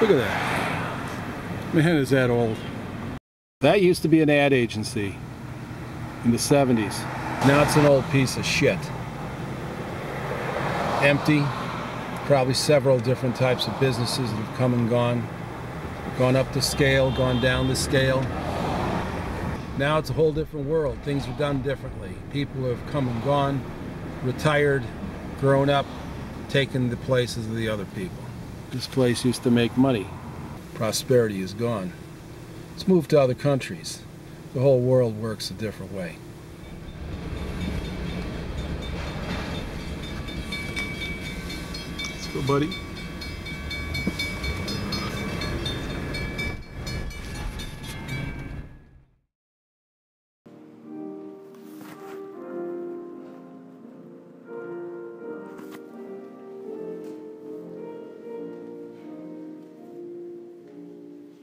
Look at that. Man, is that old. That used to be an ad agency in the 70s. Now it's an old piece of shit. Empty. Probably several different types of businesses that have come and gone. Gone up the scale, gone down the scale. Now it's a whole different world. Things are done differently. People have come and gone, retired, grown up, taken the places of the other people. This place used to make money. Prosperity is gone. It's moved to other countries. The whole world works a different way. Let's go, buddy.